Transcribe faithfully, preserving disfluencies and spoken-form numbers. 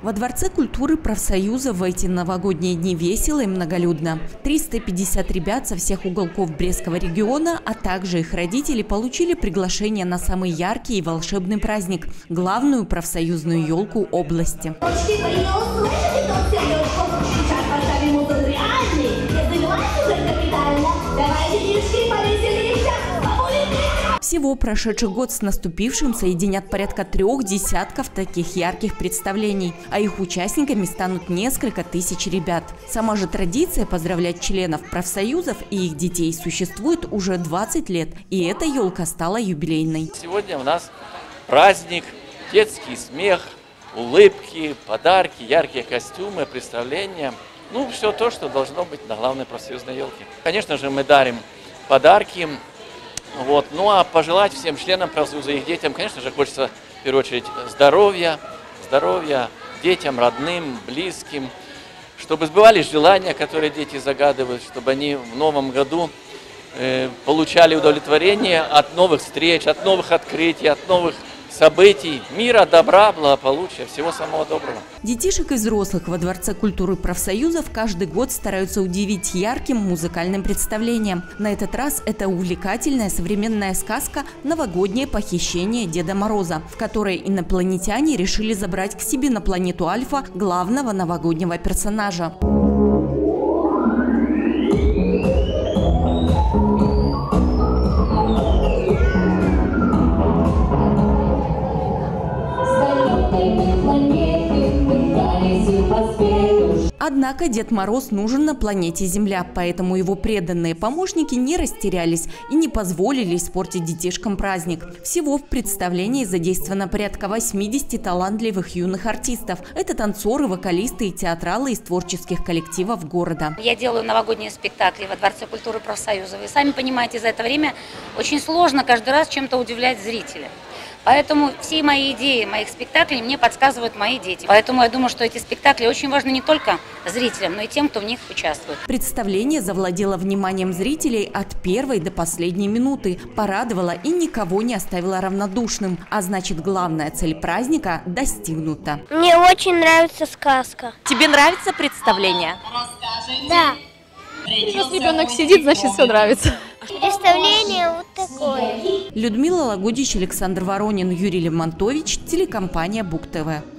Во Дворце культуры профсоюза в эти новогодние дни весело и многолюдно. триста пятьдесят ребят со всех уголков Брестского региона, а также их родители получили приглашение на самый яркий и волшебный праздник – главную профсоюзную елку области. Всего прошедший год с наступившим соединят порядка трех десятков таких ярких представлений, а их участниками станут несколько тысяч ребят. Сама же традиция поздравлять членов профсоюзов и их детей существует уже двадцать лет, и эта елка стала юбилейной. Сегодня у нас праздник, детский смех, улыбки, подарки, яркие костюмы, представления. Ну, все то, что должно быть на главной профсоюзной елке. Конечно же, мы дарим подарки. Вот. Ну а пожелать всем членам профсоюза и их детям, конечно же, хочется в первую очередь здоровья, здоровья детям, родным, близким, чтобы сбывались желания, которые дети загадывают, чтобы они в новом году э, получали удовлетворение от новых встреч, от новых открытий, от новых событий, мира, добра, благополучия, всего самого доброго. Детишек и взрослых во Дворце культуры профсоюзов каждый год стараются удивить ярким музыкальным представлением. На этот раз это увлекательная современная сказка «Новогоднее похищение Деда Мороза», в которой инопланетяне решили забрать к себе на планету Альфа главного новогоднего персонажа. Однако Дед Мороз нужен на планете Земля, поэтому его преданные помощники не растерялись и не позволили испортить детишкам праздник. Всего в представлении задействовано порядка восьмидесяти талантливых юных артистов. Это танцоры, вокалисты и театралы из творческих коллективов города. Я делаю новогодние спектакли во Дворце культуры профсоюза. Вы сами понимаете, за это время очень сложно каждый раз чем-то удивлять зрителя. Поэтому все мои идеи, моих спектаклей мне подсказывают мои дети. Поэтому я думаю, что эти спектакли очень важны не только зрителям, но и тем, кто в них участвует. Представление завладело вниманием зрителей от первой до последней минуты, порадовало и никого не оставило равнодушным. А значит, главная цель праздника достигнута. Мне очень нравится сказка. Тебе нравится представление? Да. Если ребенок сидит, значит все нравится. Представление вот такое. Людмила Лагудич, Александр Воронин, Юрий Лемонтович, телекомпания Бук ТВ.